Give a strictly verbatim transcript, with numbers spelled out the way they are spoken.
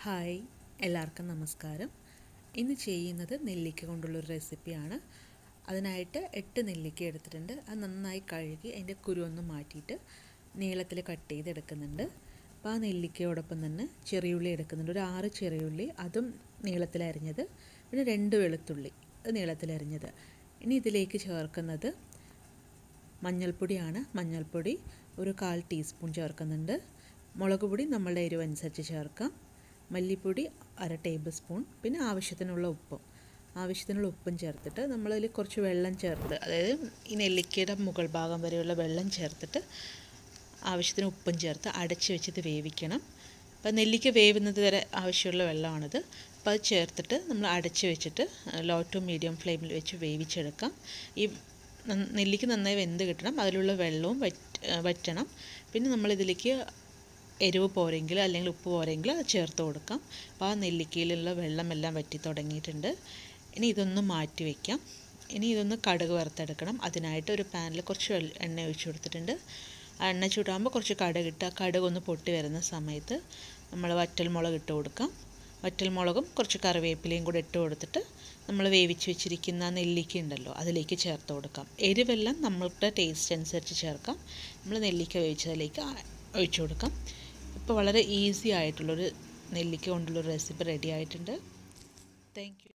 Hi, എല്ലാവർക്കും നമസ്കാരം. ഇന്ന് ചെയ്യുന്നത് നെല്ലിക്ക കൊണ്ടുള്ളൊരു റെസിപ്പിയാണ്. അതിനായിട്ട് എട്ട് നെല്ലിക്ക എടുത്തിട്ടുണ്ട്. അത് നന്നായി കഴുകി അതിൻ്റെ കുരുവൊന്ന് മാറ്റിയിട്ട് നീളത്തിൽ കട്ട് ചെയ്തെടുക്കുന്നുണ്ട്. അപ്പോൾ ആ നെല്ലിക്കയോടൊപ്പം തന്നെ ചെറിയുള്ളി എടുക്കുന്നുണ്ട്. ഒരു ആറ് ചെറിയുള്ളി, അതും നീളത്തിലരിഞ്ഞത്. പിന്നെ രണ്ട് വെളുത്തുള്ളി, അത് നീളത്തിലരിഞ്ഞത്. ഇനി ഇതിലേക്ക് ചേർക്കുന്നത് മഞ്ഞൾപ്പൊടിയാണ്. മഞ്ഞൾപ്പൊടി ഒരു കാൽ ടീസ്പൂൺ ചേർക്കുന്നുണ്ട്. മുളക് പൊടി നമ്മളുടെ എരിവനുസരിച്ച് ചേർക്കാം. മല്ലിപ്പൊടി അര ടേബിൾ സ്പൂൺ. പിന്നെ ആവശ്യത്തിനുള്ള ഉപ്പും ആവശ്യത്തിനുള്ള ഉപ്പും ചേർത്തിട്ട് നമ്മളതിൽ കുറച്ച് വെള്ളം ചേർത്ത്, അതായത് ഈ നെല്ലിക്കയുടെ മുകൾ ഭാഗം വരെയുള്ള വെള്ളം ചേർത്തിട്ട് ആവശ്യത്തിന് ഉപ്പും ചേർത്ത് അടച്ച് വെച്ചിട്ട് വേവിക്കണം. അപ്പോൾ നെല്ലിക്ക വേവുന്നത് വരെ ആവശ്യമുള്ള വെള്ളമാണിത്. അപ്പോൾ അത് ചേർത്തിട്ട് നമ്മൾ അടച്ച് വെച്ചിട്ട് ലോ ടു മീഡിയം ഫ്ലെയിമിൽ വെച്ച് വേവിച്ചെടുക്കാം. ഈ നെല്ലിക്ക നന്നായി വെന്ത് കിട്ടണം, അതിലുള്ള വെള്ളവും വറ്റ് വറ്റണം. പിന്നെ നമ്മളിതിലേക്ക് എരിവ് പോരെങ്കിൽ അല്ലെങ്കിൽ ഉപ്പ് പോരെങ്കിൽ അത് ചേർത്ത് കൊടുക്കാം. അപ്പോൾ ആ നെല്ലിക്കയിലുള്ള വെള്ളമെല്ലാം വറ്റി തുടങ്ങിയിട്ടുണ്ട്. ഇനി ഇതൊന്ന് മാറ്റി വയ്ക്കാം. ഇനി ഇതൊന്ന് കടുക് വറുത്തെടുക്കണം. അതിനായിട്ട് ഒരു പാനിൽ കുറച്ച് എണ്ണ ഒഴിച്ച് കൊടുത്തിട്ടുണ്ട്. ആ എണ്ണ ചൂടാകുമ്പോൾ കുറച്ച് കടുക് ഇട്ട് ആ കടുക് ഒന്ന് പൊട്ടി വരുന്ന സമയത്ത് നമ്മൾ വറ്റൽമുളക് ഇട്ട് കൊടുക്കാം. വറ്റൽമുളകും കുറച്ച് കറിവേപ്പിലയും കൂടെ ഇട്ട് കൊടുത്തിട്ട് നമ്മൾ വേവിച്ച് വെച്ചിരിക്കുന്ന നെല്ലിക്ക ഉണ്ടല്ലോ അതിലേക്ക് ചേർത്ത് കൊടുക്കാം. എരിവെല്ലാം നമ്മളുടെ ടേസ്റ്റ് അനുസരിച്ച് ചേർക്കാം. നമ്മൾ നെല്ലിക്ക വേവിച്ചതിലേക്ക് ഒഴിച്ചു കൊടുക്കാം. ഇപ്പോൾ വളരെ ഈസി ആയിട്ടുള്ളൊരു നെല്ലിക്ക കൊണ്ടുള്ളൊരു റെസിപ്പി റെഡി ആയിട്ടുണ്ട്. Thank U.